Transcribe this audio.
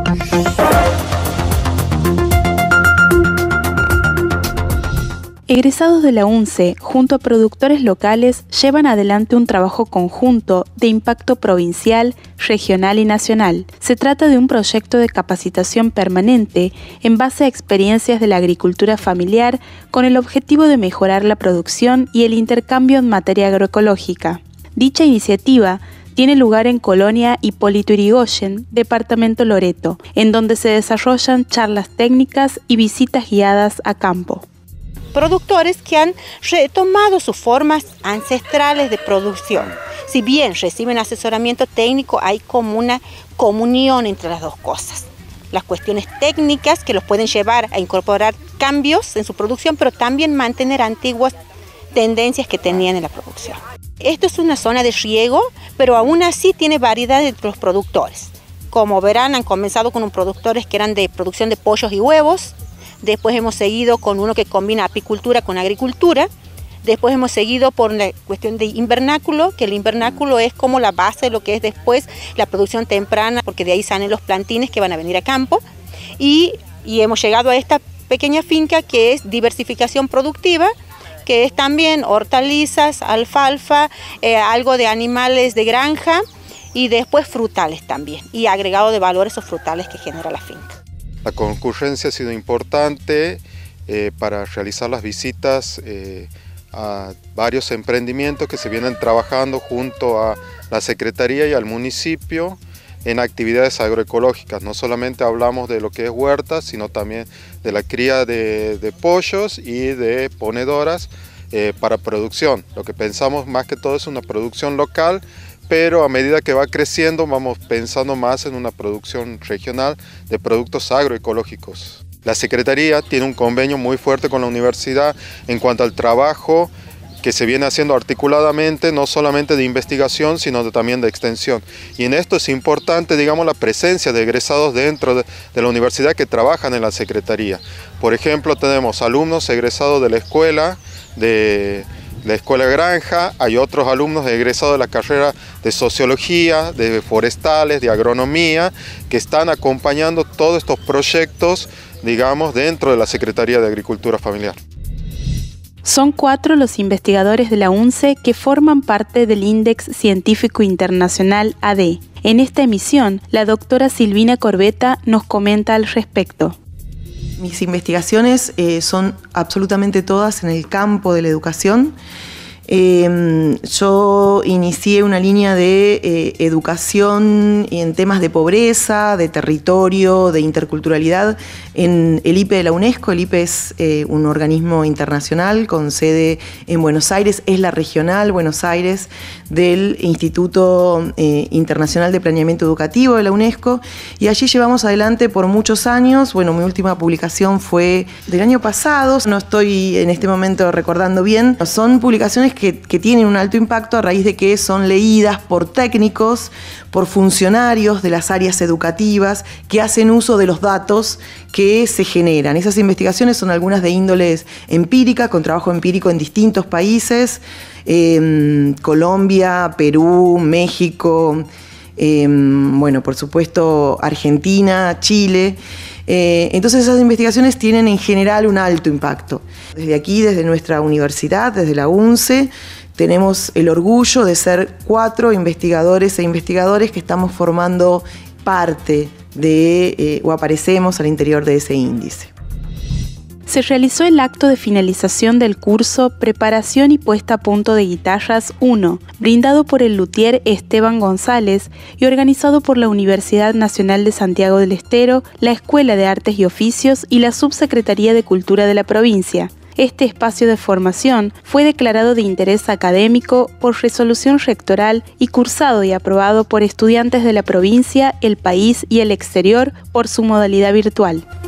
Egresados de la UNCE, junto a productores locales, llevan adelante un trabajo conjunto de impacto provincial, regional y nacional. Se trata de un proyecto de capacitación permanente en base a experiencias de la agricultura familiar con el objetivo de mejorar la producción y el intercambio en materia agroecológica. Dicha iniciativa tiene lugar en Colonia Hipólito Yrigoyen, departamento Loreto, en donde se desarrollan charlas técnicas y visitas guiadas a campo. Productores que han retomado sus formas ancestrales de producción. Si bien reciben asesoramiento técnico, hay como una comunión entre las dos cosas. Las cuestiones técnicas que los pueden llevar a incorporar cambios en su producción, pero también mantener antiguas tendencias que tenían en la producción. Esto es una zona de riego, pero aún así tiene variedad entre los productores. Como verán, han comenzado con productores que eran de producción de pollos y huevos. Después hemos seguido con uno que combina apicultura con agricultura. Después hemos seguido por la cuestión de invernáculo, que el invernáculo es como la base de lo que es después la producción temprana, porque de ahí salen los plantines que van a venir a campo. Y hemos llegado a esta pequeña finca que es diversificación productiva, que es también hortalizas, alfalfa, algo de animales de granja y después frutales también. Y agregado de valor esos frutales que genera la finca. La concurrencia ha sido importante para realizar las visitas a varios emprendimientos que se vienen trabajando junto a la Secretaría y al municipio en actividades agroecológicas. No solamente hablamos de lo que es huertas, sino también de la cría de pollos y de ponedoras para producción. Lo que pensamos más que todo es una producción local, pero a medida que va creciendo vamos pensando más en una producción regional de productos agroecológicos. La Secretaría tiene un convenio muy fuerte con la universidad en cuanto al trabajo que se viene haciendo articuladamente, no solamente de investigación, sino también de extensión. Y en esto es importante, digamos, la presencia de egresados dentro de la universidad que trabajan en la Secretaría. Por ejemplo, tenemos alumnos egresados de la escuela Granja, hay otros alumnos egresados de la carrera de Sociología, de Forestales, de Agronomía, que están acompañando todos estos proyectos, digamos, dentro de la Secretaría de Agricultura Familiar. Son 4 los investigadores de la UNCE que forman parte del Índex Científico Internacional AD. En esta emisión, la doctora Silvina Corbetta nos comenta al respecto. Mis investigaciones son absolutamente todas en el campo de la educación. Yo inicié una línea de educación en temas de pobreza, de territorio, de interculturalidad en el IPE de la UNESCO. El IPE es un organismo internacional con sede en Buenos Aires, es la regional Buenos Aires del Instituto Internacional de Planeamiento Educativo de la UNESCO, y allí llevamos adelante por muchos años. Bueno, mi última publicación fue del año pasado, no estoy en este momento recordando bien. Son publicaciones que tienen un alto impacto a raíz de que son leídas por técnicos, por funcionarios de las áreas educativas que hacen uso de los datos que se generan. Esas investigaciones son algunas de índoles empírica, con trabajo empírico en distintos países, Colombia, Perú, México, bueno, por supuesto Argentina, Chile. Entonces esas investigaciones tienen en general un alto impacto. Desde aquí, desde nuestra universidad, desde la UNCE, tenemos el orgullo de ser 4 investigadores e investigadores que estamos formando parte de, o aparecemos al interior de ese índice. Se realizó el acto de finalización del curso Preparación y Puesta a Punto de Guitarras 1, brindado por el luthier Esteban González y organizado por la Universidad Nacional de Santiago del Estero, la Escuela de Artes y Oficios y la Subsecretaría de Cultura de la provincia. Este espacio de formación fue declarado de interés académico por resolución rectoral y cursado y aprobado por estudiantes de la provincia, el país y el exterior por su modalidad virtual.